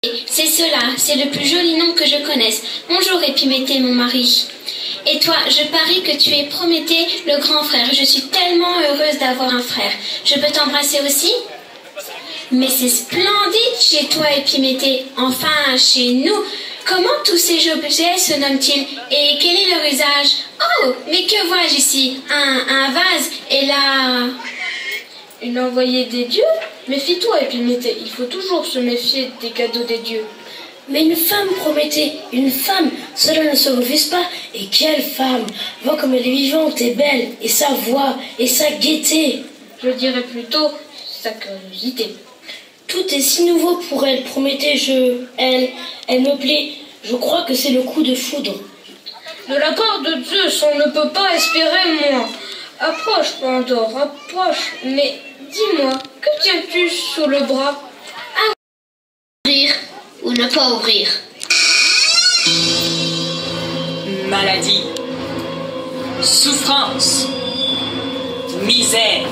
C'est cela, c'est le plus joli nom que je connaisse. Bonjour Épiméthée, mon mari. Et toi, je parie que tu es Prométhée, le grand frère. Je suis tellement heureuse d'avoir un frère. Je peux t'embrasser aussi? Mais c'est splendide chez toi, Épiméthée. Enfin, chez nous. Comment tous ces objets se nomment-ils? Et quel est leur usage? Oh, mais que vois-je ici? Un vase. Et là... Une envoyée des dieux? Méfie-toi, Épiméthée, il faut toujours se méfier des cadeaux des dieux. Mais une femme, Prométhée, une femme, cela ne se refuse pas. Et quelle femme! Vois comme elle est vivante et belle, et sa voix, et sa gaieté. Je dirais plutôt sa curiosité. Tout est si nouveau pour elle, Prométhée, elle me plaît. Je crois que c'est le coup de foudre. De la part de Zeus, on ne peut pas espérer moins. Approche, Pandore, approche, mais dis-moi, que tiens-tu sous le bras? Ouvrir ou ne pas ouvrir? Maladie, souffrance, misère,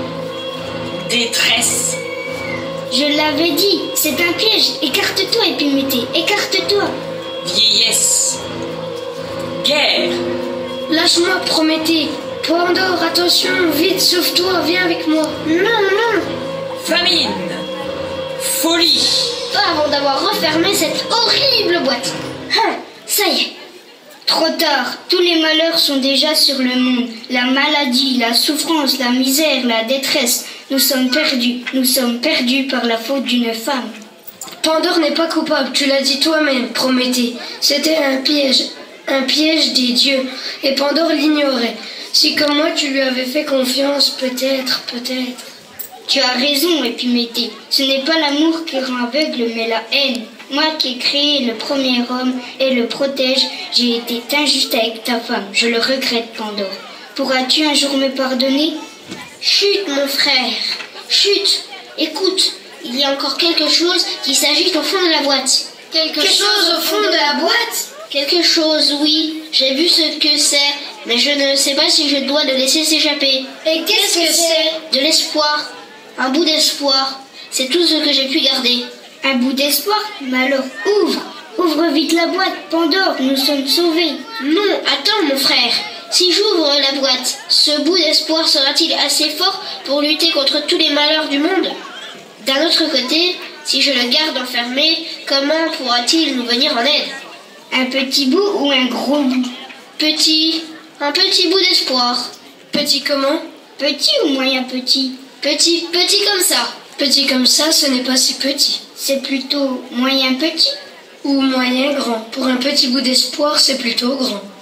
détresse. Je l'avais dit, c'est un piège. Écarte-toi, Épiméthée, écarte-toi. Vieillesse, guerre. Lâche-moi, Prométhée. Pandore, attention, vite, sauve-toi, viens avec moi. Non. Famine, folie. Pas avant d'avoir refermé cette horrible boîte. Ça y est. Trop tard, tous les malheurs sont déjà sur le monde. La maladie, la souffrance, la misère, la détresse. Nous sommes perdus par la faute d'une femme. Pandore n'est pas coupable, tu l'as dit toi-même, Prométhée. C'était un piège des dieux, et Pandore l'ignorait. Si comme moi tu lui avais fait confiance, peut-être... Tu as raison, Épiméthée. Ce n'est pas l'amour qui rend aveugle, mais la haine. Moi qui ai créé le premier homme et le protège, j'ai été injuste avec ta femme. Je le regrette, Pandore. Pourras-tu un jour me pardonner? Chut, mon frère. Chut. Écoute, il y a encore quelque chose qui s'agite au fond de la boîte. Quelque chose au fond de la boîte? Quelque chose, oui. J'ai vu ce que c'est, mais je ne sais pas si je dois le laisser s'échapper. Et qu'est-ce que c'est? De l'espoir. Un bout d'espoir. C'est tout ce que j'ai pu garder. Un bout d'espoir? Mais alors, ouvre. Ouvre vite la boîte, Pandore, nous sommes sauvés. Non, attends, mon frère. Si j'ouvre la boîte, ce bout d'espoir sera-t-il assez fort pour lutter contre tous les malheurs du monde? D'un autre côté, si je le garde enfermé, comment pourra-t-il nous venir en aide? Un petit bout ou un gros bout? Petit. Un petit bout d'espoir. Petit comment? Petit ou moyen petit? Petit comme ça. Petit comme ça, ce n'est pas si petit. C'est plutôt moyen petit? Ou moyen grand. Pour un petit bout d'espoir, c'est plutôt grand.